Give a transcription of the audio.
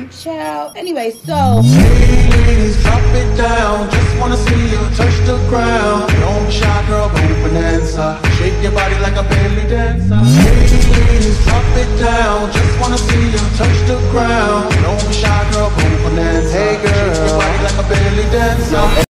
Child. Anyway, so hey ladies, drop it down. Just wanna see you touch the ground. Don't be shy, girl, go bonanza. Shake your body like a belly dancer. Hey ladies, drop it down. Just wanna see you touch the ground. Don't be shy, girl, go bonanza. Hey girl, shake your body like a belly dancer.